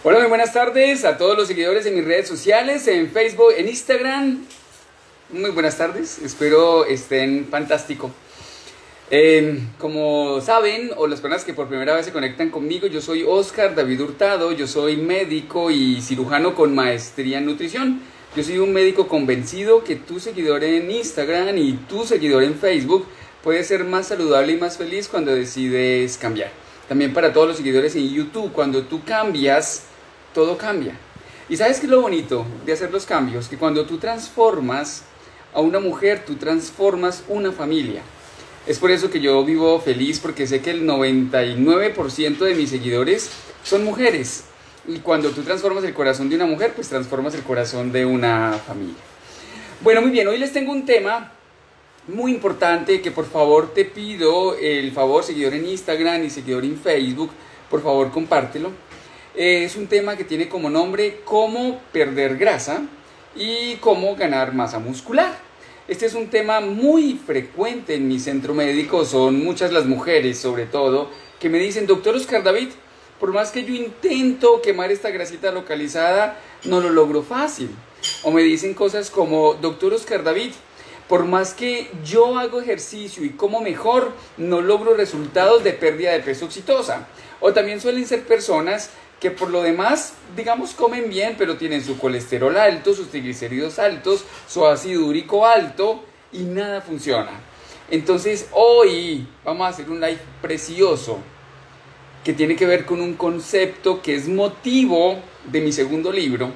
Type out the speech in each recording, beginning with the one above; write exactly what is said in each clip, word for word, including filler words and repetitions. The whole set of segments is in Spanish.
Hola, muy buenas tardes a todos los seguidores en mis redes sociales, en Facebook, en Instagram. Muy buenas tardes, espero estén fantástico. Eh, como saben, o las personas que por primera vez se conectan conmigo, yo soy Oscar David Hurtado, yo soy médico y cirujano con maestría en nutrición. Yo soy un médico convencido que tu seguidor en Instagram y tu seguidor en Facebook puede ser más saludable y más feliz cuando decides cambiar. También para todos los seguidores en YouTube, cuando tú cambias, todo cambia. ¿Y sabes qué es lo bonito de hacer los cambios? Que cuando tú transformas a una mujer, tú transformas una familia. Es por eso que yo vivo feliz, porque sé que el noventa y nueve por ciento de mis seguidores son mujeres. Y cuando tú transformas el corazón de una mujer, pues transformas el corazón de una familia. Bueno, muy bien, hoy les tengo un tema muy importante que por favor te pido el favor, seguidor en Instagram y seguidor en Facebook, por favor compártelo. Es un tema que tiene como nombre cómo perder grasa y cómo ganar masa muscular. Este es un tema muy frecuente en mi centro médico, son muchas las mujeres sobre todo que me dicen: doctor Oscar David, por más que yo intento quemar esta grasita localizada, no lo logro fácil. O me dicen cosas como: doctor Oscar David, por más que yo hago ejercicio y como mejor, no logro resultados de pérdida de peso exitosa. O también suelen ser personas que por lo demás, digamos, comen bien, pero tienen su colesterol alto, sus triglicéridos altos, su ácido úrico alto y nada funciona. Entonces hoy vamos a hacer un live precioso que tiene que ver con un concepto que es motivo de mi segundo libro,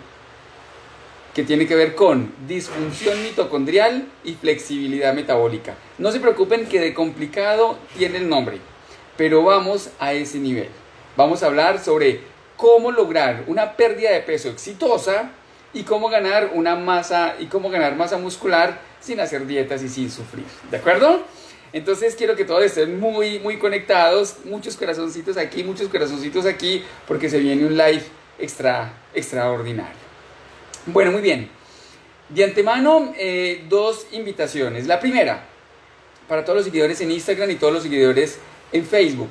que tiene que ver con disfunción mitocondrial y flexibilidad metabólica. No se preocupen que de complicado tiene el nombre, pero vamos a ese nivel. Vamos a hablar sobre cómo lograr una pérdida de peso exitosa y cómo ganar una masa y cómo ganar masa muscular sin hacer dietas y sin sufrir. ¿De acuerdo? Entonces quiero que todos estén muy, muy conectados. Muchos corazoncitos aquí, muchos corazoncitos aquí, porque se viene un live extra, extraordinario. Bueno, muy bien. De antemano, eh, dos invitaciones. La primera, para todos los seguidores en Instagram y todos los seguidores en Facebook.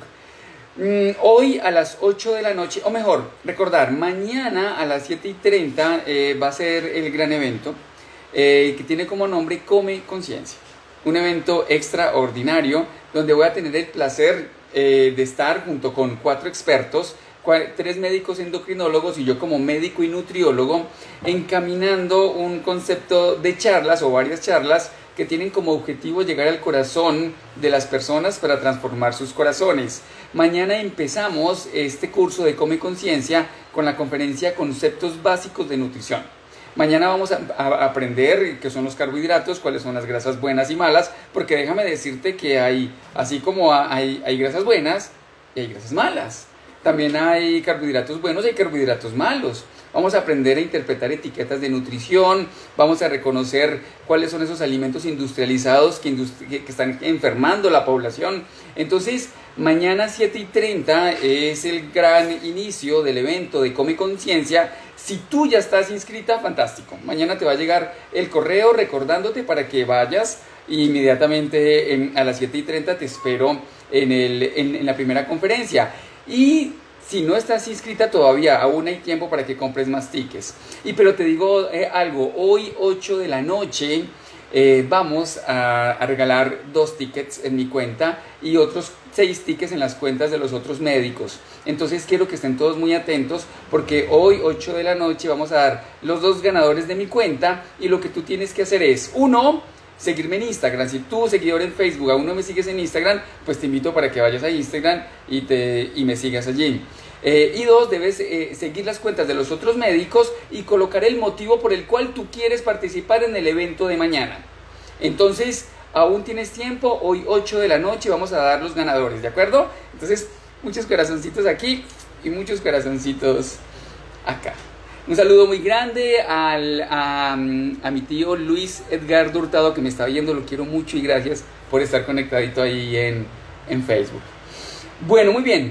Mm, hoy a las ocho de la noche, o mejor, recordar, mañana a las siete y treinta eh, va a ser el gran evento eh, que tiene como nombre Come Conciencia. Un evento extraordinario donde voy a tener el placer eh, de estar junto con cuatro expertos, tres médicos endocrinólogos y yo como médico y nutriólogo, encaminando un concepto de charlas o varias charlas que tienen como objetivo llegar al corazón de las personas para transformar sus corazones. Mañana empezamos este curso de Come Conciencia con la conferencia Conceptos Básicos de Nutrición. Mañana vamos a, a aprender qué son los carbohidratos, cuáles son las grasas buenas y malas, porque déjame decirte que hay, así como hay, hay grasas buenas, y hay grasas malas. También hay carbohidratos buenos y hay carbohidratos malos. Vamos a aprender a interpretar etiquetas de nutrición, vamos a reconocer cuáles son esos alimentos industrializados que, industri que están enfermando la población. Entonces, mañana siete y treinta es el gran inicio del evento de Come Conciencia. Si tú ya estás inscrita, fantástico. Mañana te va a llegar el correo recordándote para que vayas inmediatamente en, a las siete y treinta. Te espero en, el, en, en la primera conferencia. Y si no estás inscrita todavía, aún hay tiempo para que compres más tickets. Y pero te digo eh, algo, hoy ocho de la noche eh, vamos a, a regalar dos tickets en mi cuenta y otros seis tickets en las cuentas de los otros médicos. Entonces quiero que estén todos muy atentos porque hoy ocho de la noche vamos a dar los dos ganadores de mi cuenta y lo que tú tienes que hacer es, uno, seguirme en Instagram. Si tú, seguidor en Facebook, aún no me sigues en Instagram, pues te invito para que vayas a Instagram y, te, y me sigas allí. Eh, y dos, debes eh, seguir las cuentas de los otros médicos y colocar el motivo por el cual tú quieres participar en el evento de mañana. Entonces, aún tienes tiempo, hoy ocho de la noche vamos a dar los ganadores, ¿de acuerdo? Entonces, muchos corazoncitos aquí y muchos corazoncitos acá. Un saludo muy grande al, a, a mi tío Luis Edgardo Hurtado que me está viendo, lo quiero mucho y gracias por estar conectadito ahí en, en Facebook. Bueno, muy bien.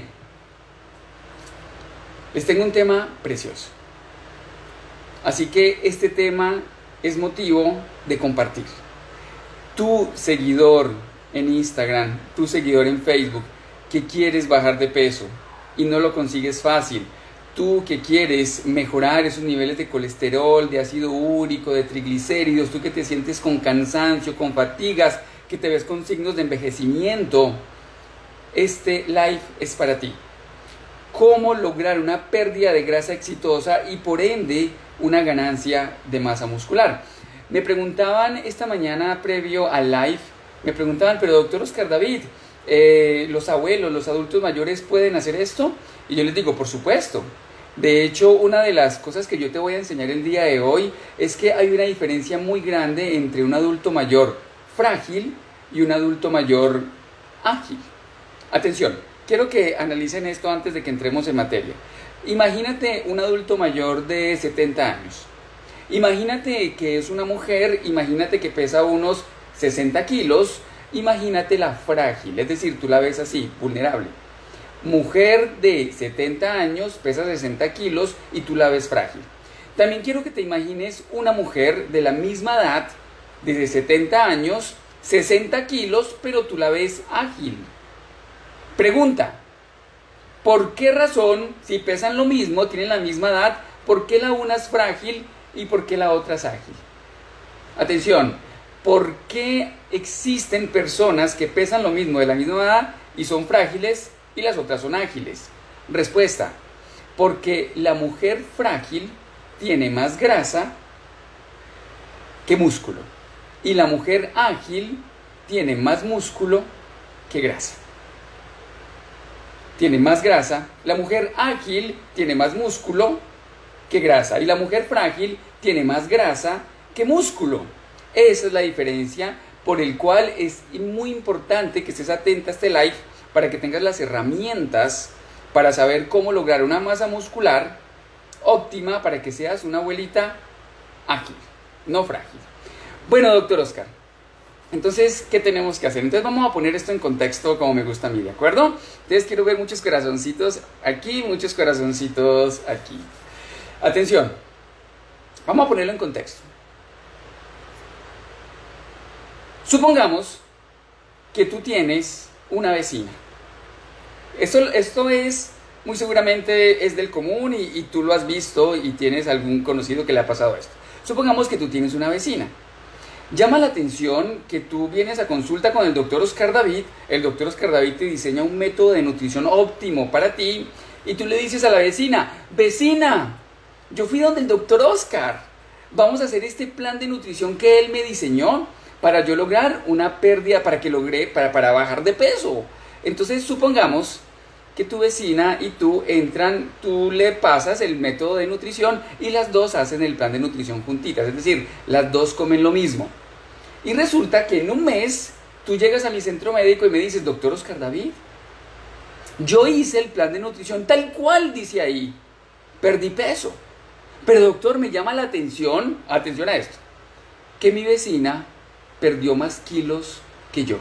Les tengo un tema precioso. Así que este tema es motivo de compartir. Tu seguidor en Instagram, tu seguidor en Facebook, que quieres bajar de peso y no lo consigues fácil. tú que quieres mejorar esos niveles de colesterol, de ácido úrico, de triglicéridos, tú que te sientes con cansancio, con fatigas, que te ves con signos de envejecimiento, este live es para ti. Cómo lograr una pérdida de grasa exitosa y por ende una ganancia de masa muscular. Me preguntaban esta mañana previo al live, me preguntaban, pero doctor Oscar David, eh, ¿los abuelos, los adultos mayores pueden hacer esto? Y yo les digo, por supuesto. De hecho, una de las cosas que yo te voy a enseñar el día de hoy es que hay una diferencia muy grande entre un adulto mayor frágil y un adulto mayor ágil. Atención, quiero que analicen esto antes de que entremos en materia. Imagínate un adulto mayor de setenta años. Imagínate que es una mujer, imagínate que pesa unos sesenta kilos, imagínate la frágil, es decir, tú la ves así, vulnerable. Mujer de setenta años, pesa sesenta kilos y tú la ves frágil. También quiero que te imagines una mujer de la misma edad, de setenta años, sesenta kilos, pero tú la ves ágil. Pregunta, ¿por qué razón, si pesan lo mismo, tienen la misma edad, por qué la una es frágil y por qué la otra es ágil? Atención, ¿por qué existen personas que pesan lo mismo de la misma edad y son frágiles y las otras son ágiles? Respuesta, porque la mujer frágil tiene más grasa que músculo y la mujer ágil tiene más músculo que grasa. Tiene más grasa, la mujer ágil tiene más músculo que grasa y la mujer frágil tiene más grasa que músculo. Esa es la diferencia por el cual es muy importante que estés atenta a este live para que tengas las herramientas para saber cómo lograr una masa muscular óptima para que seas una abuelita ágil, no frágil. Bueno, doctor Oscar, entonces, ¿qué tenemos que hacer? Entonces vamos a poner esto en contexto como me gusta a mí, ¿de acuerdo? Entonces quiero ver muchos corazoncitos aquí, muchos corazoncitos aquí. Atención, vamos a ponerlo en contexto. Supongamos que tú tienes una vecina. Esto, esto es, muy seguramente es del común y, y tú lo has visto y tienes algún conocido que le ha pasado esto. Supongamos que tú tienes una vecina. Llama la atención que tú vienes a consulta con el doctor Oscar David, el doctor Oscar David te diseña un método de nutrición óptimo para ti y tú le dices a la vecina, vecina, yo fui donde el doctor Oscar, vamos a hacer este plan de nutrición que él me diseñó para yo lograr una pérdida, para que logré, para, para bajar de peso. Entonces supongamos que tu vecina y tú entran, tú le pasas el método de nutrición y las dos hacen el plan de nutrición juntitas, es decir, las dos comen lo mismo. Y resulta que en un mes tú llegas a mi centro médico y me dices, doctor Oscar David, yo hice el plan de nutrición tal cual dice ahí, perdí peso. Pero doctor, me llama la atención, atención a esto, que mi vecina perdió más kilos que yo.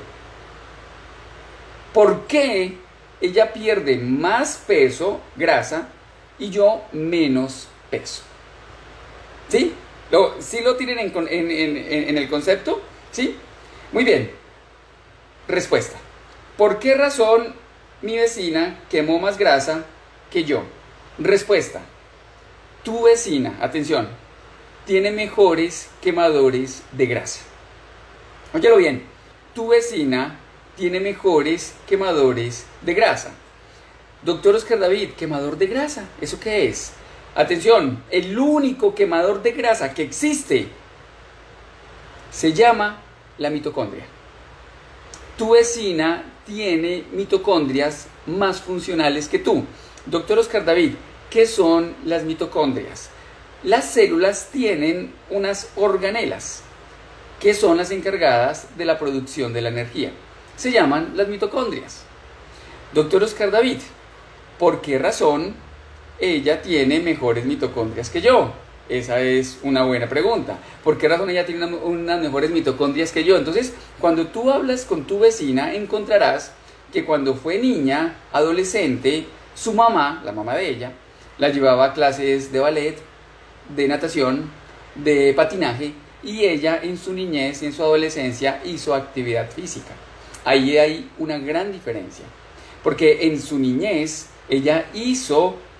¿Por qué ella pierde más peso, grasa, y yo menos peso? ¿Sí? ¿Lo, ¿Sí lo tienen en, en, en, en el concepto? ¿Sí? Muy bien. Respuesta. ¿Por qué razón mi vecina quemó más grasa que yo? Respuesta. Tu vecina, atención, tiene mejores quemadores de grasa. Óyelo bien. Tu vecina tiene mejores quemadores de grasa. Doctor Oscar David, quemador de grasa, ¿eso qué es? Atención, el único quemador de grasa que existe se llama la mitocondria. Tu vecina tiene mitocondrias más funcionales que tú. Doctor Oscar David, ¿qué son las mitocondrias? Las células tienen unas organelas que son las encargadas de la producción de la energía. Se llaman las mitocondrias. Doctor Oscar David, ¿por qué razón ella tiene mejores mitocondrias que yo? Esa es una buena pregunta. ¿Por qué razón ella tiene una, unas mejores mitocondrias que yo? Entonces, cuando tú hablas con tu vecina, encontrarás que cuando fue niña, adolescente, su mamá, la mamá de ella, la llevaba a clases de ballet, de natación, de patinaje, y ella en su niñez y en su adolescencia hizo actividad física. Ahí hay una gran diferencia, porque en su niñez ella hizo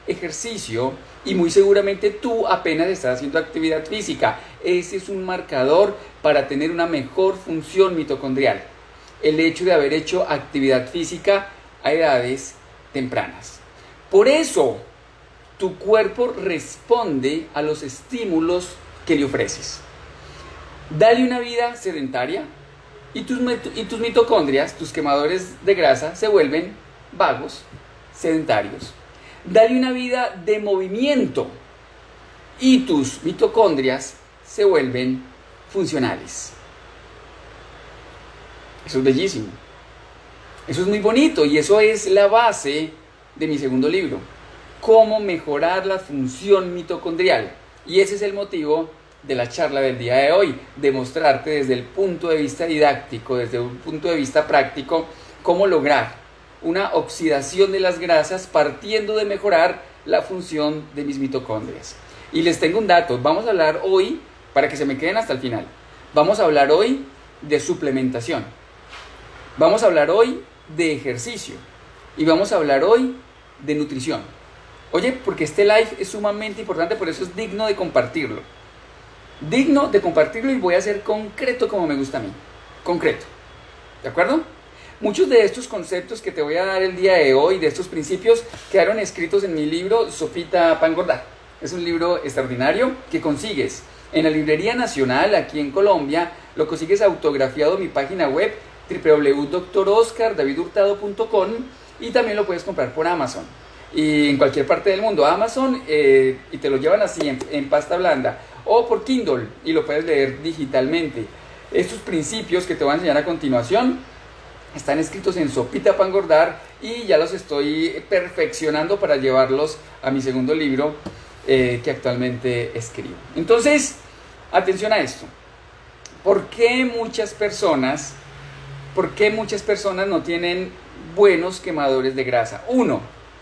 ejercicio y muy seguramente tú apenas estás haciendo actividad física. Ese es un marcador para tener una mejor función mitocondrial. El hecho de haber hecho actividad física a edades tempranas. Por eso, tu cuerpo responde a los estímulos que le ofreces. Dale una vida sedentaria y tus, y tus mitocondrias, tus quemadores de grasa, se vuelven vagos, sedentarios. Dale una vida de movimiento y tus mitocondrias se vuelven funcionales. Eso es bellísimo. Eso es muy bonito y eso es la base de mi segundo libro. Cómo mejorar la función mitocondrial. Y ese es el motivo de la charla del día de hoy. Demostrarte desde el punto de vista didáctico, desde un punto de vista práctico, cómo lograr una oxidación de las grasas partiendo de mejorar la función de mis mitocondrias. Y les tengo un dato. Vamos a hablar hoy, para que se me queden hasta el final, vamos a hablar hoy de suplementación. Vamos a hablar hoy de ejercicio. Y vamos a hablar hoy de nutrición. Oye, porque este live es sumamente importante, por eso es digno de compartirlo. Digno de compartirlo y voy a ser concreto como me gusta a mí. Concreto. ¿De acuerdo? Muchos de estos conceptos que te voy a dar el día de hoy, de estos principios, quedaron escritos en mi libro Sopita para engordar. Es un libro extraordinario que consigues en la Librería Nacional aquí en Colombia. Lo consigues autografiado en mi página web doble u doble u doble u punto doctor oscar david hurtado punto com y también lo puedes comprar por Amazon y en cualquier parte del mundo. Amazon eh, y te lo llevan así en, en pasta blanda o por Kindle y lo puedes leer digitalmente. Estos principios que te voy a enseñar a continuación están escritos en Sopita para engordar y ya los estoy perfeccionando para llevarlos a mi segundo libro eh, que actualmente escribo. Entonces, atención a esto. ¿Por qué muchas personas, por qué muchas personas no tienen buenos quemadores de grasa? Uno,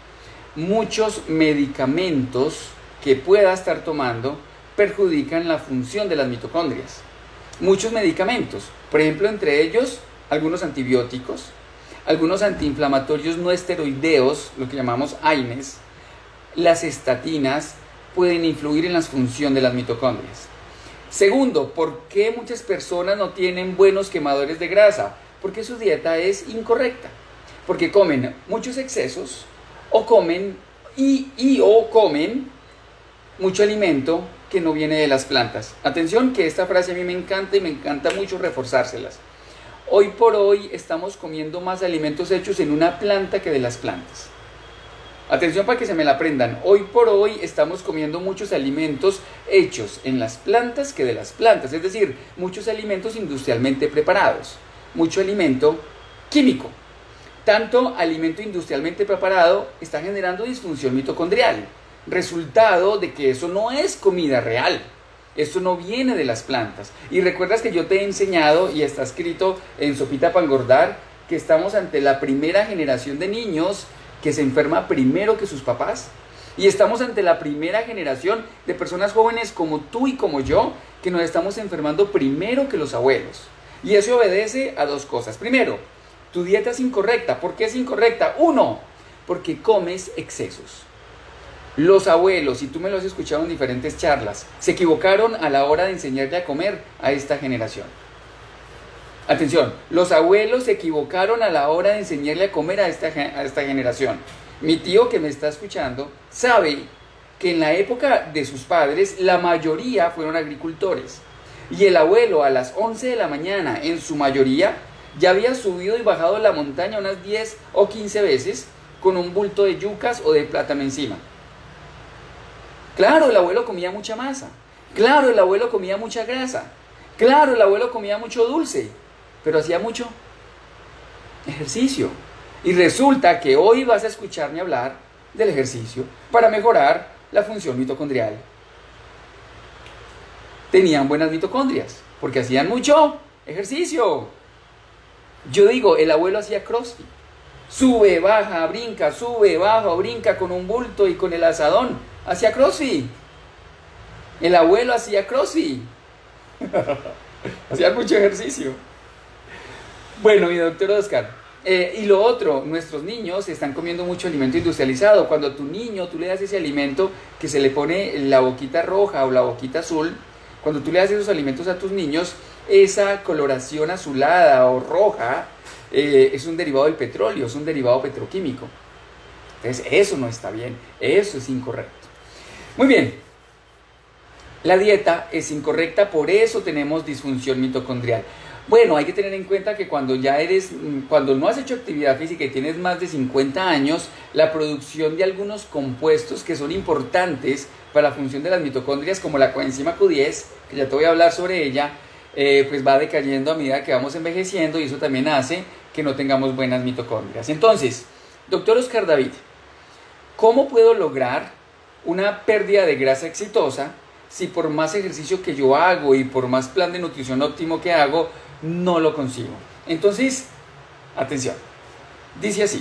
muchos medicamentos que pueda estar tomando perjudican la función de las mitocondrias. Muchos medicamentos, por ejemplo, entre ellos algunos antibióticos, algunos antiinflamatorios no esteroideos, lo que llamamos A I N E S, las estatinas pueden influir en la función de las mitocondrias. Segundo, ¿por qué muchas personas no tienen buenos quemadores de grasa? Porque su dieta es incorrecta, porque comen muchos excesos o comen y, y o comen mucho alimento que no viene de las plantas. Atención que esta frase a mí me encanta y me encanta mucho reforzárselas. Hoy por hoy estamos comiendo más alimentos hechos en una planta que de las plantas. Atención para que se me la aprendan. Hoy por hoy estamos comiendo muchos alimentos hechos en las plantas que de las plantas. Es decir, muchos alimentos industrialmente preparados. Mucho alimento químico. Tanto alimento industrialmente preparado está generando disfunción mitocondrial. Resultado de que eso no es comida real. Esto no viene de las plantas. Y recuerdas que yo te he enseñado, y está escrito en Sopita para engordar, que estamos ante la primera generación de niños que se enferma primero que sus papás. Y estamos ante la primera generación de personas jóvenes como tú y como yo, que nos estamos enfermando primero que los abuelos. Y eso obedece a dos cosas. Primero, tu dieta es incorrecta. ¿Por qué es incorrecta? Uno, porque comes excesos. Los abuelos, y tú me lo has escuchado en diferentes charlas, se equivocaron a la hora de enseñarle a comer a esta generación. Atención, los abuelos se equivocaron a la hora de enseñarle a comer a esta, a esta generación. Mi tío que me está escuchando sabe que en la época de sus padres la mayoría fueron agricultores. Y el abuelo a las once de la mañana, en su mayoría, ya había subido y bajado la montaña unas diez o quince veces con un bulto de yucas o de plátano encima. Claro, el abuelo comía mucha masa. Claro, el abuelo comía mucha grasa. Claro, el abuelo comía mucho dulce. Pero hacía mucho ejercicio. Y resulta que hoy vas a escucharme hablar del ejercicio para mejorar la función mitocondrial. Tenían buenas mitocondrias porque hacían mucho ejercicio. Yo digo, el abuelo hacía crossfit. Sube, baja, brinca, sube, baja, brinca con un bulto y con el asadón. Hacía crossfit. El abuelo hacía crossfit. Hacía mucho ejercicio. Bueno, mi doctor Oscar, Eh, y lo otro, nuestros niños están comiendo mucho alimento industrializado. Cuando a tu niño tú le das ese alimento que se le pone la boquita roja o la boquita azul, cuando tú le das esos alimentos a tus niños, esa coloración azulada o roja eh, es un derivado del petróleo, es un derivado petroquímico. Entonces eso no está bien, eso es incorrecto. Muy bien, la dieta es incorrecta, por eso tenemos disfunción mitocondrial. Bueno, hay que tener en cuenta que cuando ya eres, cuando no has hecho actividad física y tienes más de cincuenta años, la producción de algunos compuestos que son importantes para la función de las mitocondrias, como la coenzima Q diez, que ya te voy a hablar sobre ella, eh, pues va decayendo a medida que vamos envejeciendo y eso también hace que no tengamos buenas mitocondrias. Entonces, doctor Oscar David, ¿cómo puedo lograr una pérdida de grasa exitosa si por más ejercicio que yo hago y por más plan de nutrición óptimo que hago, no lo consigo? Entonces, atención, dice así: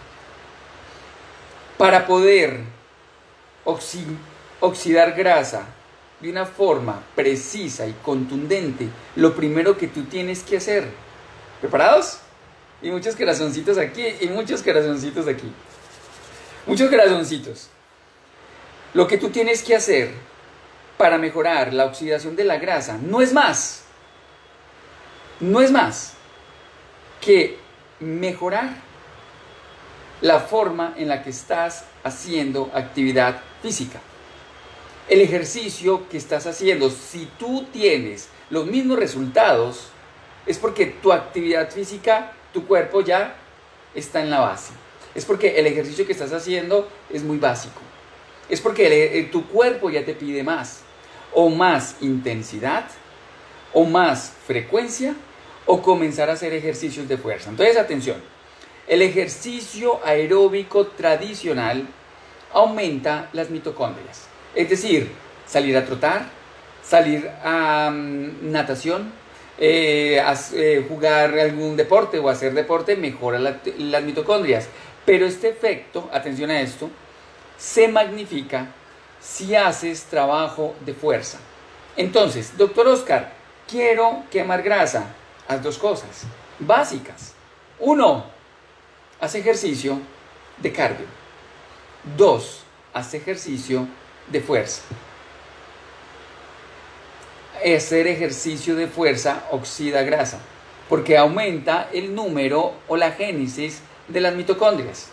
para poder oxi oxidar grasa de una forma precisa y contundente, lo primero que tú tienes que hacer, ¿preparados? Y muchos corazoncitos aquí y muchos corazoncitos aquí, muchos corazoncitos. Lo que tú tienes que hacer para mejorar la oxidación de la grasa no es más No es más que mejorar la forma en la que estás haciendo actividad física. El ejercicio que estás haciendo, si tú tienes los mismos resultados, es porque tu actividad física, tu cuerpo ya está en la base. Es porque el ejercicio que estás haciendo es muy básico. Es porque el, tu cuerpo ya te pide más, o más intensidad, o más frecuencia, o comenzar a hacer ejercicios de fuerza. Entonces, atención, el ejercicio aeróbico tradicional aumenta las mitocondrias. Es decir, salir a trotar, salir a um, natación, eh, a, eh, jugar algún deporte o hacer deporte mejora la, las mitocondrias. Pero este efecto, atención a esto, se magnifica si haces trabajo de fuerza. Entonces, doctor Oscar, quiero quemar grasa. Haz dos cosas básicas. Uno, haz ejercicio de cardio. Dos, haz ejercicio de fuerza. Hacer ejercicio de fuerza oxida grasa, porque aumenta el número o la génesis de las mitocondrias.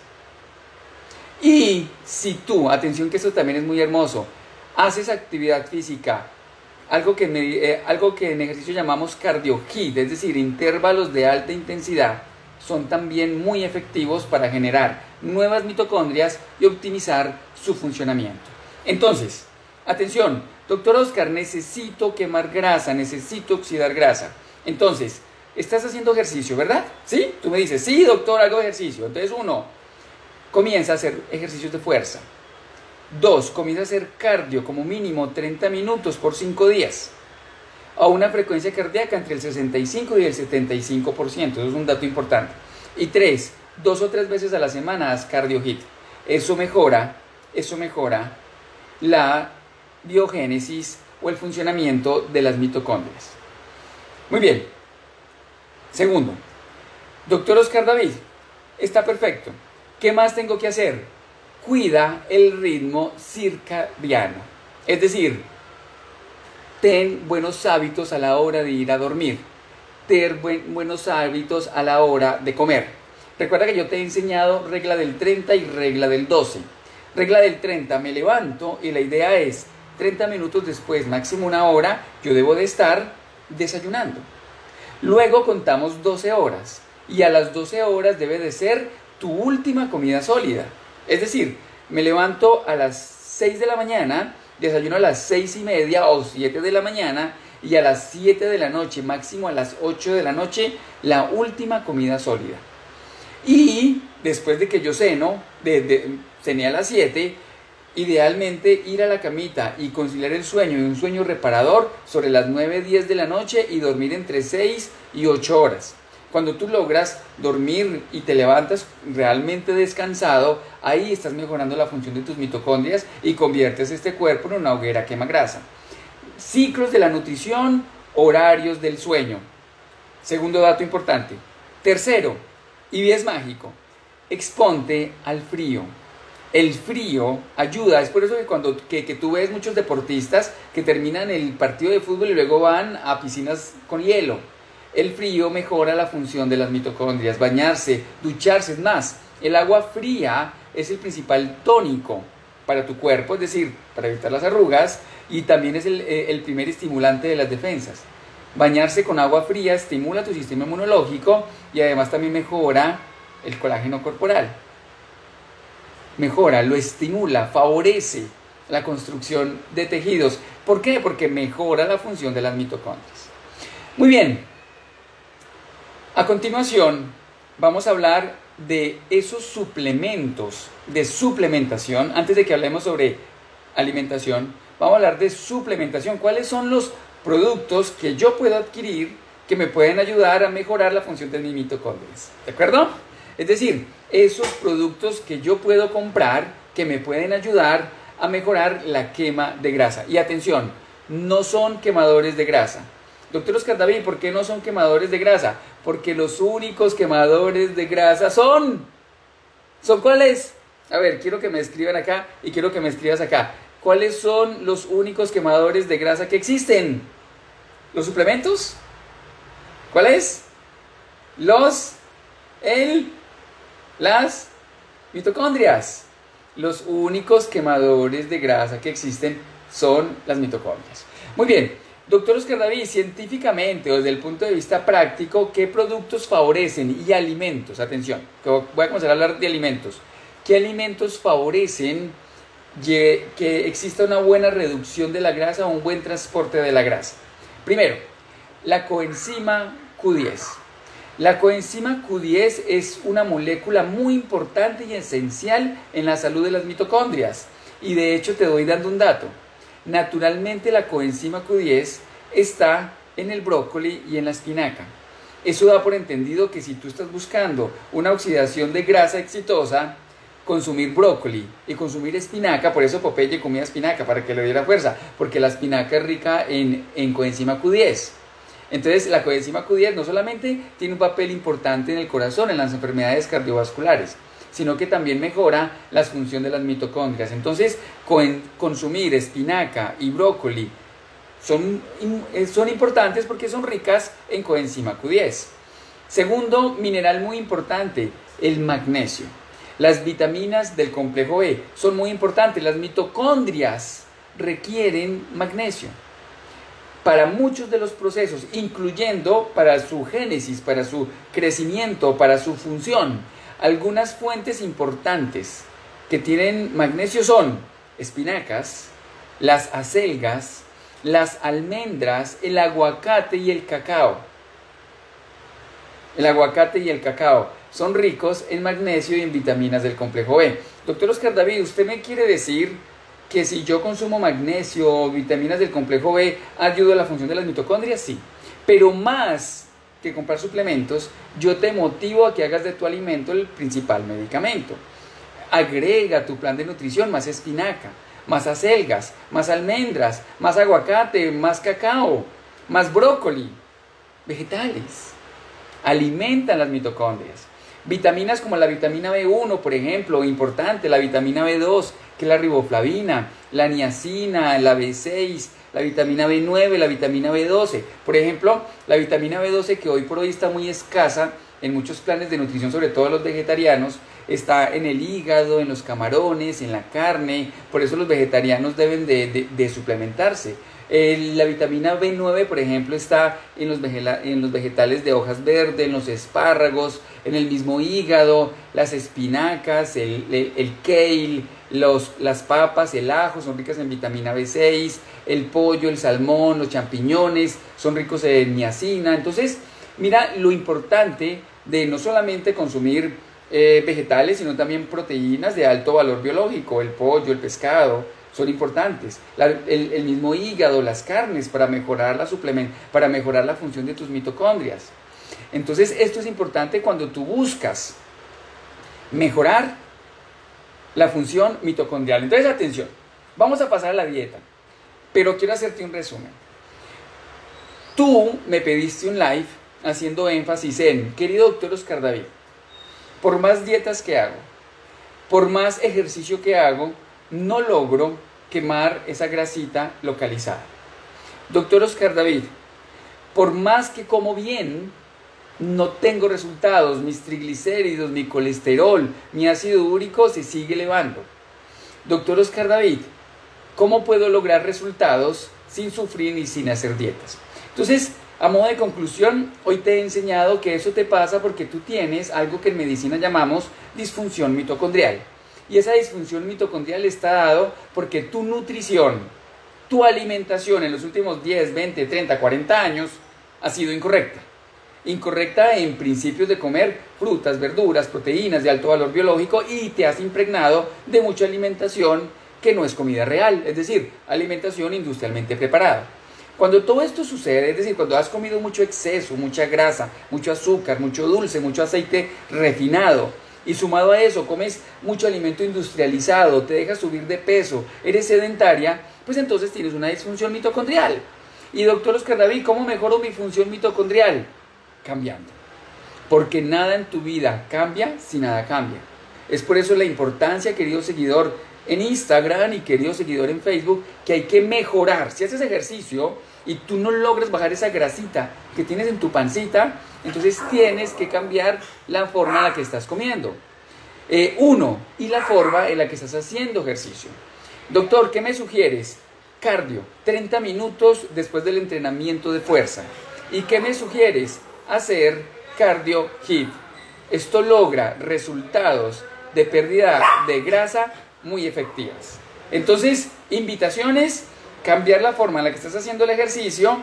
Y si tú, atención que esto también es muy hermoso, haces actividad física, algo que, me, eh, algo que en ejercicio llamamos cardio hit, es decir, intervalos de alta intensidad, son también muy efectivos para generar nuevas mitocondrias y optimizar su funcionamiento. Entonces, atención, doctor Oscar, necesito quemar grasa, necesito oxidar grasa. Entonces, estás haciendo ejercicio, ¿verdad? ¿Sí? Tú me dices, sí, doctor, hago ejercicio. Entonces, uno, comienza a hacer ejercicios de fuerza. Dos, comienza a hacer cardio como mínimo treinta minutos por cinco días. A una frecuencia cardíaca entre el sesenta y cinco y el setenta y cinco por ciento. Eso es un dato importante. Y tres, dos o tres veces a la semana haz cardio hit. Eso mejora, eso mejora la biogénesis o el funcionamiento de las mitocondrias. Muy bien. Segundo, doctor Oscar David, está perfecto. ¿Qué más tengo que hacer? Cuida el ritmo circadiano. Es decir, ten buenos hábitos a la hora de ir a dormir. Ten buen, buenos hábitos a la hora de comer. Recuerda que yo te he enseñado regla del treinta y regla del doce. Regla del treinta, me levanto y la idea es treinta minutos después, máximo una hora, yo debo de estar desayunando. Luego contamos doce horas y a las doce horas debe de ser tu última comida sólida. Es decir, me levanto a las seis de la mañana, desayuno a las seis y media o siete de la mañana y a las siete de la noche, máximo a las ocho de la noche, la última comida sólida. Y después de que yo ceno, de, de, cené a las siete, idealmente ir a la camita y conciliar el sueño y un sueño reparador sobre las nueve, diez de la noche y dormir entre seis y ocho horas. Cuando tú logras dormir y te levantas realmente descansado, ahí estás mejorando la función de tus mitocondrias y conviertes este cuerpo en una hoguera quema grasa. Ciclos de la nutrición, horarios del sueño. Segundo dato importante. Tercero, Y es mágico. Exponte al frío. El frío ayuda, es por eso que cuando que, que tú ves muchos deportistas que terminan el partido de fútbol y luego van a piscinas con hielo. El frío mejora la función de las mitocondrias, bañarse, ducharse, es más, el agua fría es el principal tónico para tu cuerpo, es decir, para evitar las arrugas, y también es el, el primer estimulante de las defensas. Bañarse con agua fría estimula tu sistema inmunológico y además también mejora el colágeno corporal. Mejora, lo estimula, favorece la construcción de tejidos. ¿Por qué? Porque mejora la función de las mitocondrias. Muy bien. A continuación, vamos a hablar de esos suplementos, de suplementación. Antes de que hablemos sobre alimentación, vamos a hablar de suplementación. ¿Cuáles son los productos que yo puedo adquirir que me pueden ayudar a mejorar la función de mis mitocondrias? ¿De acuerdo? Es decir, esos productos que yo puedo comprar que me pueden ayudar a mejorar la quema de grasa. Y atención, no son quemadores de grasa. Doctor Oscar David, ¿por qué no son quemadores de grasa? Porque los únicos quemadores de grasa son... ¿Son cuáles? A ver, quiero que me escriban acá y quiero que me escribas acá. ¿Cuáles son los únicos quemadores de grasa que existen? ¿Los suplementos? ¿Cuáles? Los... el... las mitocondrias. Los únicos quemadores de grasa que existen son las mitocondrias. Muy bien, doctor Oscar David, científicamente o desde el punto de vista práctico, ¿qué productos favorecen y alimentos? Atención, que voy a comenzar a hablar de alimentos. ¿Qué alimentos favorecen que exista una buena reducción de la grasa o un buen transporte de la grasa? Primero, la coenzima Q diez. La coenzima Q diez es una molécula muy importante y esencial en la salud de las mitocondrias. Y de hecho te doy dando un dato. Naturalmente la coenzima Q diez está en el brócoli y en la espinaca. Eso da por entendido que si tú estás buscando una oxidación de grasa exitosa, consumir brócoli y consumir espinaca, por eso Popeye comía espinaca, para que le diera fuerza, porque la espinaca es rica en, en coenzima Q diez. Entonces la coenzima Q diez no solamente tiene un papel importante en el corazón, en las enfermedades cardiovasculares, sino que también mejora la función de las mitocondrias. Entonces, con, consumir espinaca y brócoli son, son importantes porque son ricas en coenzima Q diez. Segundo mineral muy importante, el magnesio. Las vitaminas del complejo B son muy importantes. Las mitocondrias requieren magnesio para muchos de los procesos, incluyendo para su génesis, para su crecimiento, para su función. Algunas fuentes importantes que tienen magnesio son espinacas, las acelgas, las almendras, el aguacate y el cacao. El aguacate y el cacao son ricos en magnesio y en vitaminas del complejo B. Doctor Oscar David, ¿usted me quiere decir que si yo consumo magnesio o vitaminas del complejo B, ayuda a la función de las mitocondrias? Sí, pero más que comprar suplementos, yo te motivo a que hagas de tu alimento el principal medicamento. Agrega a tu plan de nutrición más espinaca, más acelgas, más almendras, más aguacate, más cacao, más brócoli, vegetales. Alimentan las mitocondrias. Vitaminas como la vitamina B uno, por ejemplo, importante, la vitamina B dos, que es la riboflavina, la niacina, la B seis, la vitamina B nueve, la vitamina B doce. Por ejemplo, la vitamina B doce, que hoy por hoy está muy escasa en muchos planes de nutrición, sobre todo los vegetarianos, está en el hígado, en los camarones, en la carne. Por eso los vegetarianos deben de, de, de suplementarse. Eh, la vitamina B nueve, por ejemplo, está en los, en los vegetales de hojas verdes, en los espárragos, en el mismo hígado, las espinacas, el, el, el kale, los, las papas, el ajo son ricas en vitamina B seis, el pollo, el salmón, los champiñones son ricos en niacina. Entonces, mira lo importante de no solamente consumir eh, vegetales, sino también proteínas de alto valor biológico, el pollo, el pescado, son importantes. La, el, el mismo hígado, las carnes, para mejorar la suplement, para mejorar la función de tus mitocondrias. Entonces, esto es importante cuando tú buscas mejorar la función mitocondrial. Entonces, atención, vamos a pasar a la dieta, pero quiero hacerte un resumen. Tú me pediste un live haciendo énfasis en, querido doctor Oscar David, por más dietas que hago, por más ejercicio que hago, no logro quemar esa grasita localizada. Doctor Oscar David, por más que como bien, no tengo resultados, mis triglicéridos, mi colesterol, mi ácido úrico se sigue elevando. Doctor Oscar David, ¿cómo puedo lograr resultados sin sufrir y sin hacer dietas? Entonces, a modo de conclusión, hoy te he enseñado que eso te pasa porque tú tienes algo que en medicina llamamos disfunción mitocondrial. Y esa disfunción mitocondrial está dado porque tu nutrición, tu alimentación en los últimos diez, veinte, treinta, cuarenta años ha sido incorrecta. Incorrecta en principios de comer frutas, verduras, proteínas de alto valor biológico y te has impregnado de mucha alimentación que no es comida real, es decir, alimentación industrialmente preparada. Cuando todo esto sucede, es decir, cuando has comido mucho exceso, mucha grasa, mucho azúcar, mucho dulce, mucho aceite refinado, y sumado a eso comes mucho alimento industrializado, te dejas subir de peso, eres sedentaria, pues entonces tienes una disfunción mitocondrial. Y doctor Oscar David, ¿cómo mejoro mi función mitocondrial? Cambiando. Porque nada en tu vida cambia si nada cambia. Es por eso la importancia, querido seguidor, en Instagram y querido seguidor en Facebook, que hay que mejorar. Si haces ejercicio y tú no logras bajar esa grasita que tienes en tu pancita, entonces tienes que cambiar la forma en la que estás comiendo. Eh, uno, y la forma en la que estás haciendo ejercicio. Doctor, ¿qué me sugieres? Cardio, treinta minutos después del entrenamiento de fuerza. ¿Y qué me sugieres? Hacer cardio hit. Esto logra resultados de pérdida de grasa muy efectivas. Entonces, invitaciones, cambiar la forma en la que estás haciendo el ejercicio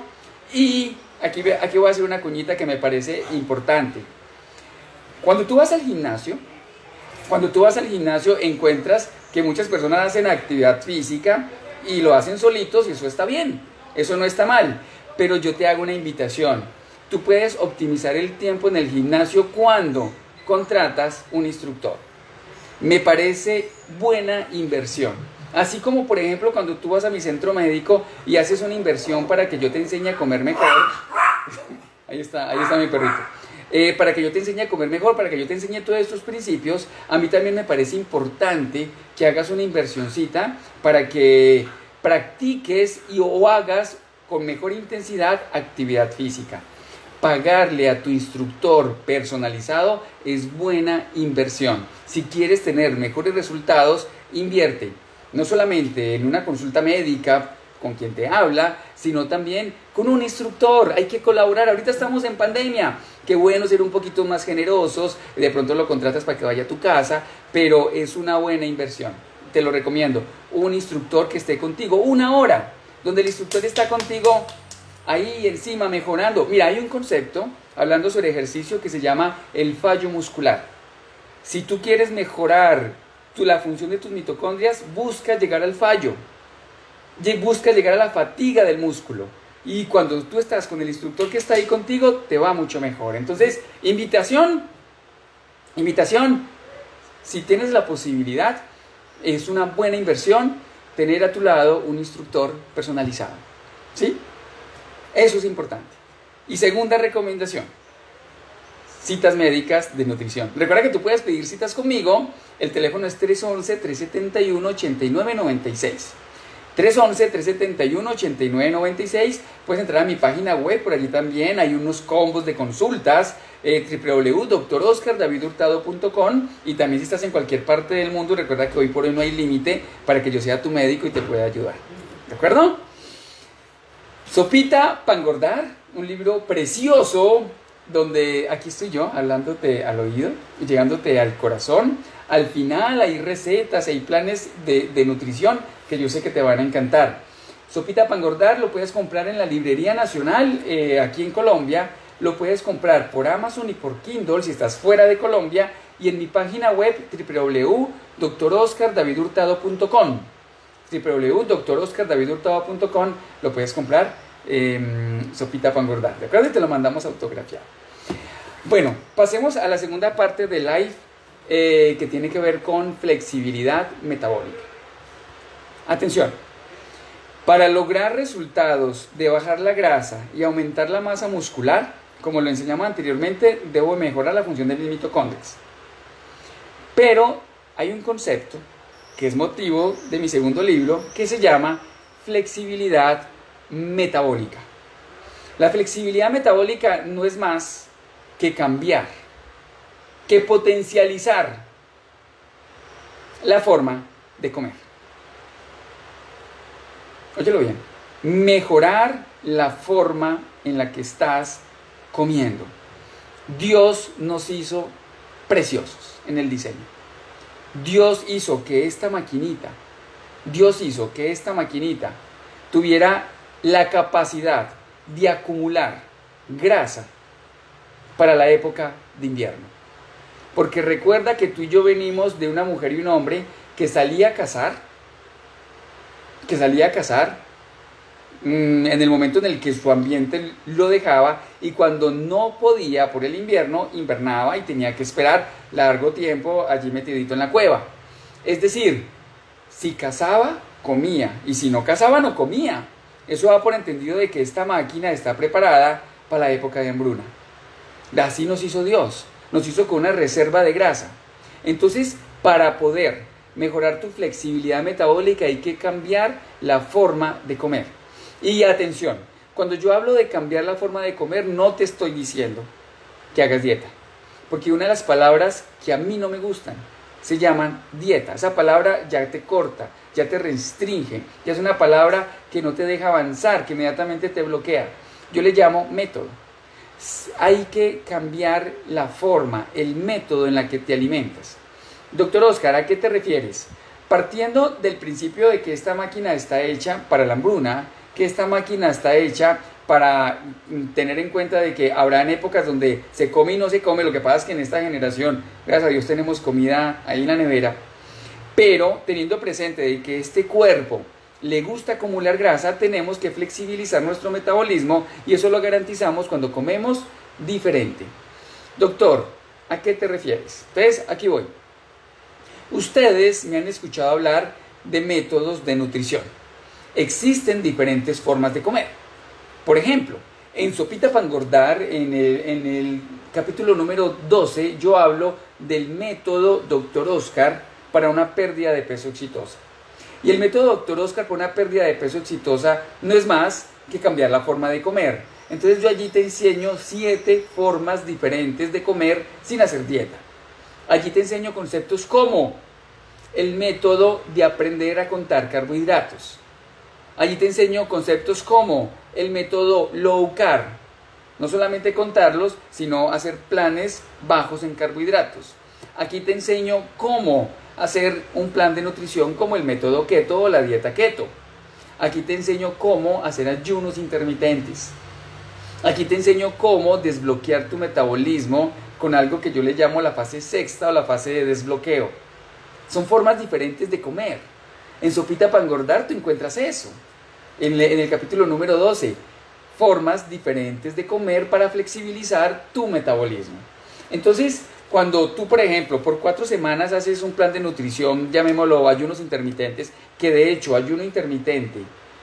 y aquí, aquí voy a hacer una cuñita que me parece importante. Cuando tú vas al gimnasio, cuando tú vas al gimnasio encuentras que muchas personas hacen actividad física y lo hacen solitos y eso está bien, eso no está mal, pero yo te hago una invitación. Tú puedes optimizar el tiempo en el gimnasio cuando contratas un instructor. Me parece buena inversión. Así como, por ejemplo, cuando tú vas a mi centro médico y haces una inversión para que yo te enseñe a comer mejor. Ahí está, ahí está mi perrito. Eh, para que yo te enseñe a comer mejor, para que yo te enseñe todos estos principios, a mí también me parece importante que hagas una inversioncita para que practiques y o hagas con mejor intensidad actividad física. Pagarle a tu instructor personalizado es buena inversión. Si quieres tener mejores resultados, invierte no solamente en una consulta médica con quien te habla, sino también con un instructor. Hay que colaborar. Ahorita estamos en pandemia. Qué bueno ser un poquito más generosos. De pronto lo contratas para que vaya a tu casa, pero es una buena inversión. Te lo recomiendo. Un instructor que esté contigo una hora, donde el instructor está contigo ahí encima mejorando. Mira, hay un concepto hablando sobre ejercicio que se llama el fallo muscular. Si tú quieres mejorar tu, la función de tus mitocondrias, busca llegar al fallo. Busca llegar a la fatiga del músculo. Y cuando tú estás con el instructor que está ahí contigo, te va mucho mejor. Entonces, invitación, invitación. Si tienes la posibilidad, es una buena inversión tener a tu lado un instructor personalizado. ¿Sí? Eso es importante. Y segunda recomendación, citas médicas de nutrición. Recuerda que tú puedes pedir citas conmigo. El teléfono es tres once, tres setenta y uno, ochenta y nueve noventa y seis. tres once, tres setenta y uno, ochenta y nueve noventa y seis. Puedes entrar a mi página web, por allí también hay unos combos de consultas, eh, w w w punto doctor oscar david hurtado punto com. Y también si estás en cualquier parte del mundo, recuerda que hoy por hoy no hay límite para que yo sea tu médico y te pueda ayudar. ¿De acuerdo? Sopita para engordar, un libro precioso donde aquí estoy yo hablándote al oído y llegándote al corazón. Al final hay recetas, hay planes de, de nutrición que yo sé que te van a encantar. Sopita para engordar lo puedes comprar en la Librería Nacional eh, aquí en Colombia. Lo puedes comprar por Amazon y por Kindle si estás fuera de Colombia. Y en mi página web w w w punto doctor oscar david hurtado punto com. w w w punto doctor oscar david hurtado punto com lo puedes comprar, eh, Sopita para engordar, ¿de acuerdo? Y te lo mandamos autografiado. Bueno, pasemos a la segunda parte del live, eh, que tiene que ver con flexibilidad metabólica. Atención, para lograr resultados de bajar la grasa y aumentar la masa muscular, como lo enseñamos anteriormente, debo mejorar la función de mis mitocondrias. Pero hay un concepto que es motivo de mi segundo libro que se llama flexibilidad metabólica. La flexibilidad metabólica no es más que cambiar, que potencializar la forma de comer. Óyelo bien, mejorar la forma en la que estás comiendo. Dios nos hizo preciosos en el diseño. Dios hizo que esta maquinita, Dios hizo que esta maquinita tuviera la capacidad de acumular grasa para la época de invierno. Porque recuerda que tú y yo venimos de una mujer y un hombre que salía a cazar, que salía a cazar mmm, en el momento en el que su ambiente lo dejaba, y cuando no podía por el invierno, invernaba y tenía que esperar largo tiempo allí metidito en la cueva. Es decir, si cazaba, comía, y si no cazaba, no comía. Eso va por entendido de que esta máquina está preparada para la época de hambruna. Así nos hizo Dios, nos hizo con una reserva de grasa. Entonces, para poder mejorar tu flexibilidad metabólica hay que cambiar la forma de comer. Y atención, cuando yo hablo de cambiar la forma de comer, no te estoy diciendo que hagas dieta. Porque una de las palabras que a mí no me gustan se llaman dieta. Esa palabra ya te corta, ya te restringe, ya es una palabra que no te deja avanzar, que inmediatamente te bloquea. Yo le llamo método. Hay que cambiar la forma, el método en la que te alimentas. Doctor Oscar, ¿a qué te refieres? Partiendo del principio de que esta máquina está hecha para la hambruna, que esta máquina está hecha para tener en cuenta de que habrán épocas donde se come y no se come. Lo que pasa es que en esta generación, gracias a Dios, tenemos comida ahí en la nevera, pero teniendo presente de que este cuerpo le gusta acumular grasa, tenemos que flexibilizar nuestro metabolismo, y eso lo garantizamos cuando comemos diferente. Doctor, ¿a qué te refieres? Entonces, aquí voy. Ustedes me han escuchado hablar de métodos de nutrición. Existen diferentes formas de comer. Por ejemplo, en Sopita para Engordar, en el, en el capítulo número doce, yo hablo del método Doctor Oscar para una pérdida de peso exitosa. Y el método Doctor Oscar para una pérdida de peso exitosa no es más que cambiar la forma de comer. Entonces yo allí te enseño siete formas diferentes de comer sin hacer dieta. Allí te enseño conceptos como el método de aprender a contar carbohidratos. Allí te enseño conceptos como el método low carb. No solamente contarlos, sino hacer planes bajos en carbohidratos. Aquí te enseño cómo hacer un plan de nutrición como el método keto o la dieta keto. Aquí te enseño cómo hacer ayunos intermitentes. Aquí te enseño cómo desbloquear tu metabolismo con algo que yo le llamo la fase sexta o la fase de desbloqueo. Son formas diferentes de comer. En Sopita para Engordar tú encuentras eso. En el, en el capítulo número doce, formas diferentes de comer para flexibilizar tu metabolismo. Entonces, cuando tú, por ejemplo, por cuatro semanas haces un plan de nutrición, llamémoslo ayunos intermitentes, que de hecho ayuno intermitente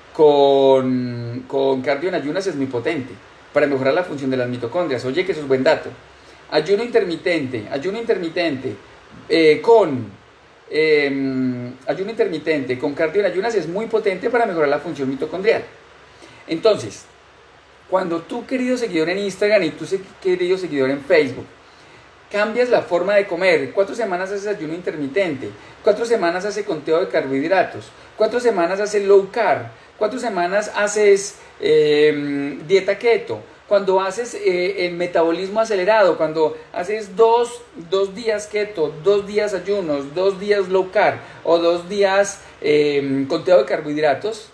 con, con cardio en ayunas es muy potente para mejorar la función de las mitocondrias. Oye, que eso es buen dato. Ayuno intermitente, ayuno intermitente eh, con eh, ayuno intermitente con cardio en ayunas es muy potente para mejorar la función mitocondrial. Entonces, cuando tú, querido seguidor en Instagram, y tú, querido seguidor en Facebook, cambias la forma de comer, cuatro semanas haces ayuno intermitente, cuatro semanas haces conteo de carbohidratos, cuatro semanas haces low carb, cuatro semanas haces eh, dieta keto, cuando haces eh, el metabolismo acelerado, cuando haces dos, dos días keto, dos días ayunos, dos días low carb o dos días eh, conteo de carbohidratos,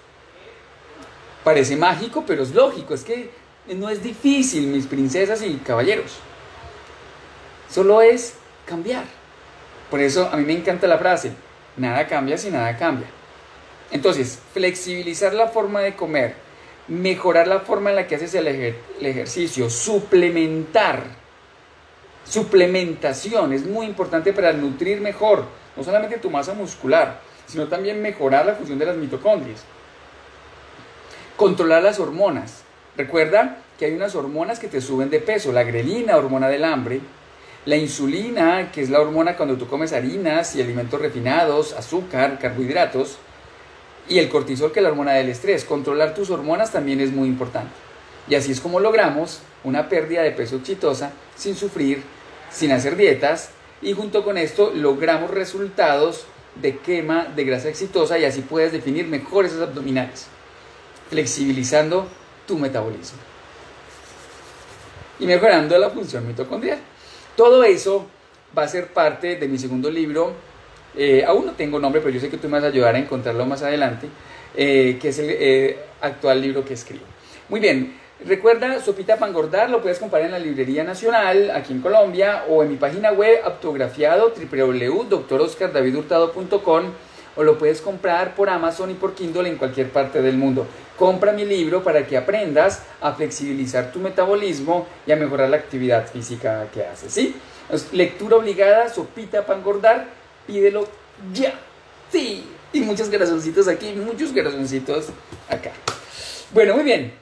parece mágico, pero es lógico, es que no es difícil, mis princesas y caballeros. Solo es cambiar. Por eso a mí me encanta la frase, nada cambia si nada cambia. Entonces, flexibilizar la forma de comer, mejorar la forma en la que haces el, ejer el ejercicio, suplementar. Suplementación es muy importante para nutrir mejor, no solamente tu masa muscular, sino también mejorar la función de las mitocondrias. Controlar las hormonas. Recuerda que hay unas hormonas que te suben de peso, la grelina, hormona del hambre, La insulina, que es la hormona cuando tú comes harinas y alimentos refinados, azúcar, carbohidratos, y el cortisol, que es la hormona del estrés. Controlar tus hormonas también es muy importante. Y así es como logramos una pérdida de peso exitosa sin sufrir, sin hacer dietas, y junto con esto logramos resultados de quema de grasa exitosa, y así puedes definir mejor esos abdominales, flexibilizando tu metabolismo y mejorando la función mitocondrial. Todo eso va a ser parte de mi segundo libro. Eh, aún no tengo nombre, pero yo sé que tú me vas a ayudar a encontrarlo más adelante, eh, que es el eh, actual libro que escribo. Muy bien, recuerda, Sopita para engordar lo puedes comprar en la Librería Nacional, aquí en Colombia, o en mi página web, autografiado, doble u doble u doble u punto doctor oscar david hurtado punto com, o lo puedes comprar por Amazon y por Kindle en cualquier parte del mundo. Compra mi libro para que aprendas a flexibilizar tu metabolismo y a mejorar la actividad física que haces, ¿sí? Lectura obligada, Sopita para engordar, pídelo ya, sí, y muchos corazoncitos aquí, muchos corazoncitos acá. Bueno, muy bien,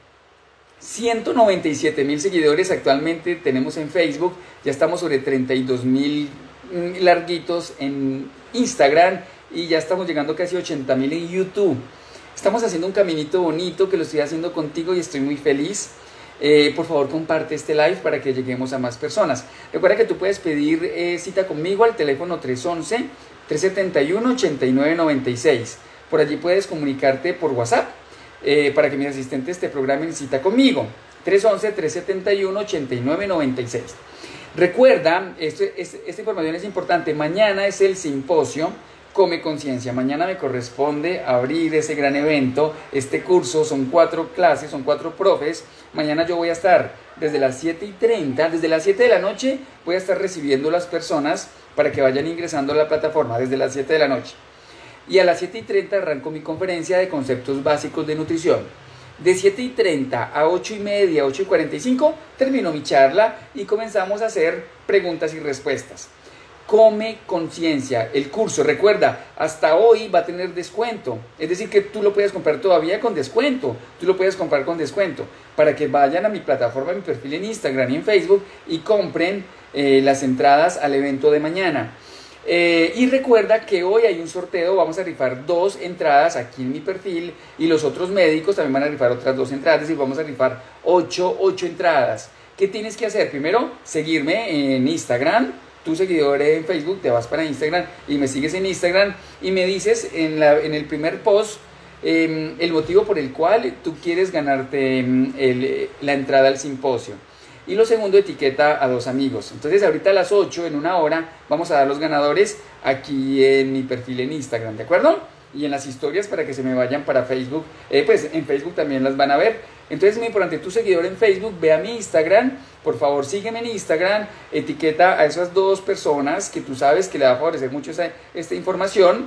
ciento noventa y siete mil seguidores actualmente tenemos en Facebook, ya estamos sobre treinta y dos mil larguitos en Instagram, y ya estamos llegando casi a ochenta mil en YouTube. Estamos haciendo un caminito bonito que lo estoy haciendo contigo y estoy muy feliz. Eh, por favor, comparte este live para que lleguemos a más personas. Recuerda que tú puedes pedir eh, cita conmigo al teléfono tres once, tres setenta y uno, ochenta y nueve noventa y seis. Por allí puedes comunicarte por WhatsApp eh, para que mis asistentes te programen cita conmigo. tres once, tres setenta y uno, ochenta y nueve noventa y seis. Recuerda, esto, este, esta información es importante. Mañana es el simposio Come Conciencia. Mañana me corresponde abrir ese gran evento, este curso. Son cuatro clases, son cuatro profes. Mañana yo voy a estar desde las siete y treinta, desde las siete de la noche voy a estar recibiendo a las personas para que vayan ingresando a la plataforma desde las siete de la noche. Y a las siete y treinta arranco mi conferencia de conceptos básicos de nutrición. De siete y treinta a ocho y media, ocho y cuarenta y cinco termino mi charla y comenzamos a hacer preguntas y respuestas. Come Conciencia, el curso, recuerda, hasta hoy va a tener descuento, es decir que tú lo puedes comprar todavía con descuento, tú lo puedes comprar con descuento, para que vayan a mi plataforma, a mi perfil en Instagram y en Facebook y compren eh, las entradas al evento de mañana. Eh, y recuerda que hoy hay un sorteo, vamos a rifar dos entradas aquí en mi perfil, y los otros médicos también van a rifar otras dos entradas, es decir, vamos a rifar ocho, ocho entradas. ¿Qué tienes que hacer? Primero, seguirme en Instagram. Tu seguidor en Facebook, te vas para Instagram y me sigues en Instagram y me dices en, la, en el primer post eh, el motivo por el cual tú quieres ganarte el, la entrada al simposio. Y lo segundo, etiqueta a dos amigos. Entonces ahorita a las ocho, en una hora, vamos a dar los ganadores aquí en mi perfil en Instagram, ¿de acuerdo? Y en las historias para que se me vayan para Facebook, eh, pues en Facebook también las van a ver. Entonces es muy importante, tu seguidor en Facebook, ve a mi Instagram, por favor sígueme en Instagram, etiqueta a esas dos personas que tú sabes que le va a favorecer mucho esa, esta información,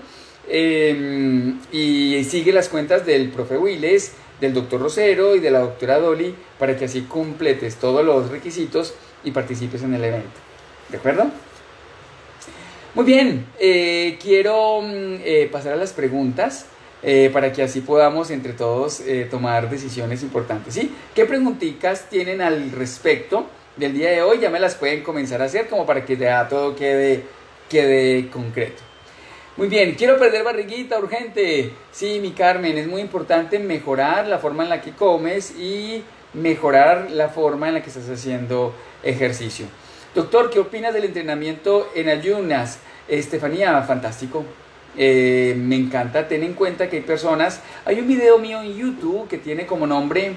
eh, y sigue las cuentas del profe Willes, del doctor Rosero y de la doctora Dolly, para que así completes todos los requisitos y participes en el evento, ¿de acuerdo? Muy bien, eh, quiero eh, pasar a las preguntas eh, para que así podamos entre todos eh, tomar decisiones importantes, ¿sí? ¿Qué preguntitas tienen al respecto del día de hoy? Ya me las pueden comenzar a hacer como para que ya todo quede, quede concreto. Muy bien, quiero perder barriguita urgente. Sí, mi Carmen, es muy importante mejorar la forma en la que comes y mejorar la forma en la que estás haciendo ejercicio. Doctor, ¿qué opinas del entrenamiento en ayunas? Estefanía, fantástico. Eh, me encanta. Ten en cuenta que hay personas. Hay un video mío en YouTube que tiene como nombre,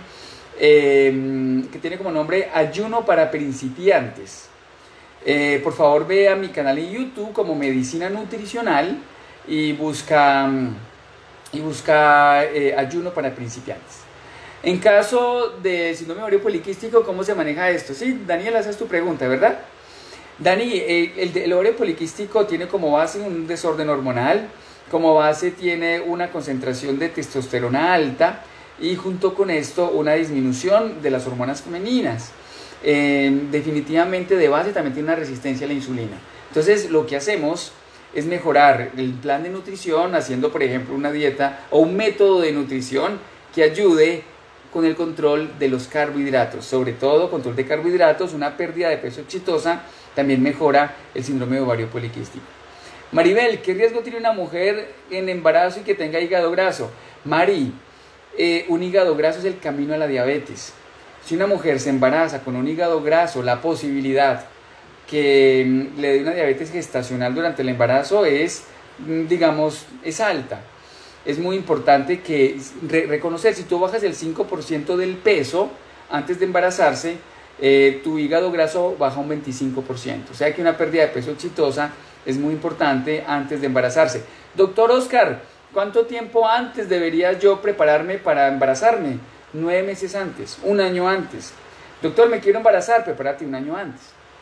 eh, que tiene como nombre Ayuno para Principiantes. Eh, por favor, ve a mi canal en YouTube como Medicina Nutricional y busca, y busca eh, Ayuno para Principiantes. En caso de síndrome ovario poliquístico, ¿cómo se maneja esto? Sí, Daniel, esa es tu pregunta, ¿verdad? Dani, eh, el, el ovario poliquístico tiene como base un desorden hormonal, como base tiene una concentración de testosterona alta y junto con esto una disminución de las hormonas femeninas. Eh, definitivamente de base también tiene una resistencia a la insulina. Entonces lo que hacemos es mejorar el plan de nutrición haciendo, por ejemplo, una dieta o un método de nutrición que ayude con el control de los carbohidratos, sobre todo control de carbohidratos. Una pérdida de peso exitosa también mejora el síndrome de ovario poliquístico. Maribel, ¿qué riesgo tiene una mujer en embarazo y que tenga hígado graso? Mari, eh, un hígado graso es el camino a la diabetes. Si una mujer se embaraza con un hígado graso, la posibilidad que mm, le dé una diabetes gestacional durante el embarazo es, mm, digamos, es alta. Es muy importante que re reconocer, si tú bajas el cinco por ciento del peso antes de embarazarse, eh, tu hígado graso baja un veinticinco por ciento. O sea que una pérdida de peso exitosa es muy importante antes de embarazarse. Doctor Oscar, ¿cuánto tiempo antes debería yo prepararme para embarazarme? Nueve meses antes, un año antes. Doctor, me quiero embarazar, prepárate un año antes.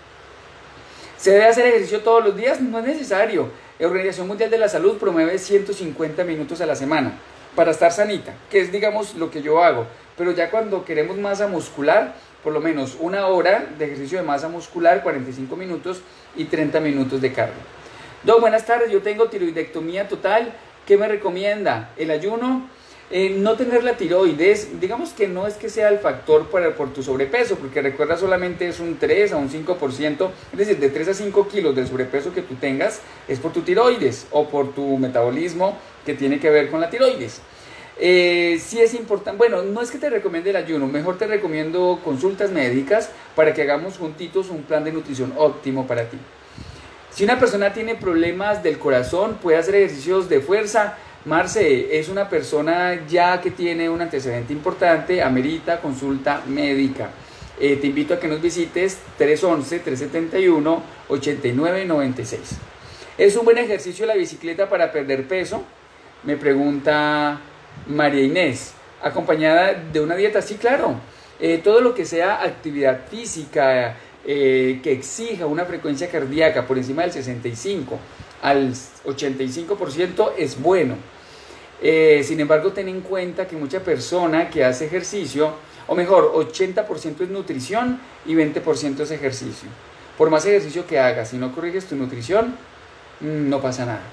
¿Se debe hacer ejercicio todos los días? No es necesario. La Organización Mundial de la Salud promueve ciento cincuenta minutos a la semana para estar sanita, que es, digamos, lo que yo hago. Pero ya cuando queremos masa muscular, por lo menos una hora de ejercicio de masa muscular, cuarenta y cinco minutos y treinta minutos de cardio. Doc, buenas tardes, yo tengo tiroidectomía total. ¿Qué me recomienda? ¿El ayuno? Eh, no tener la tiroides, digamos que no es que sea el factor para, por tu sobrepeso, porque recuerda solamente es un tres a un cinco por ciento, es decir, de tres a cinco kilos del sobrepeso que tú tengas es por tu tiroides o por tu metabolismo que tiene que ver con la tiroides. Eh, sí es importante, bueno, no es que te recomiende el ayuno, mejor te recomiendo consultas médicas para que hagamos juntitos un plan de nutrición óptimo para ti. Si una persona tiene problemas del corazón, puede hacer ejercicios de fuerza. Marce, es una persona ya que tiene un antecedente importante, amerita consulta médica. Eh, te invito a que nos visites tres once, tres setenta y uno, ochenta y nueve noventa y seis. ¿Es un buen ejercicio la bicicleta para perder peso? Me pregunta María Inés. ¿Acompañada de una dieta? Sí, claro. Eh, todo lo que sea actividad física eh, que exija una frecuencia cardíaca por encima del sesenta y cinco al ochenta y cinco por ciento es bueno. Eh, sin embargo, ten en cuenta que mucha persona que hace ejercicio, o mejor, ochenta por ciento es nutrición y veinte por ciento es ejercicio. Por más ejercicio que hagas, si no corriges tu nutrición, no pasa nada.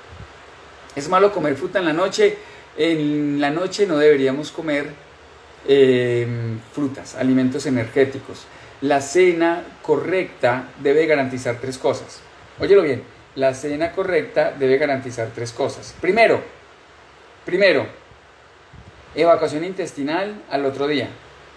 Es malo comer fruta en la noche. En la noche no deberíamos comer eh, frutas, alimentos energéticos. La cena correcta debe garantizar tres cosas. Óyelo bien, la cena correcta debe garantizar tres cosas. Primero, primero, evacuación intestinal al otro día.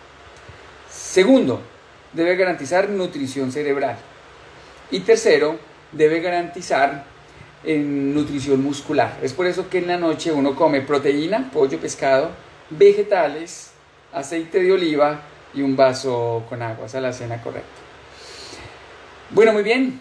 Segundo, debe garantizar nutrición cerebral. Y tercero, debe garantizar eh, nutrición muscular. Es por eso que en la noche uno come proteína, pollo, pescado, vegetales, aceite de oliva y un vaso con agua. Esa es la cena correcta. Bueno, muy bien.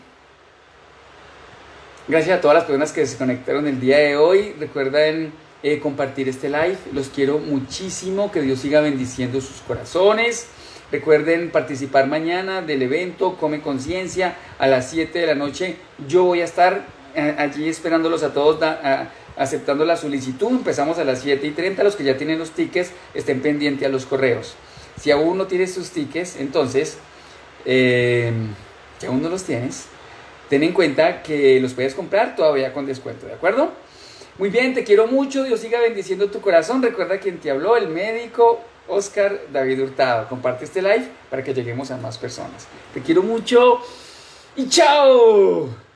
Gracias a todas las personas que se conectaron el día de hoy. Recuerden eh, compartir este live. Los quiero muchísimo. Que Dios siga bendiciendo sus corazones. Recuerden participar mañana del evento Come Conciencia a las siete de la noche. Yo voy a estar eh, allí esperándolos a todos, da, a, aceptando la solicitud. Empezamos a las siete y treinta. Los que ya tienen los tickets estén pendientes a los correos. Si aún no tienes tus tickets, entonces, eh, si aún no los tienes, ten en cuenta que los puedes comprar todavía con descuento, ¿de acuerdo? Muy bien, te quiero mucho, Dios siga bendiciendo tu corazón. Recuerda quien te habló, el médico Oscar David Hurtado. Comparte este live para que lleguemos a más personas. Te quiero mucho y ¡chao!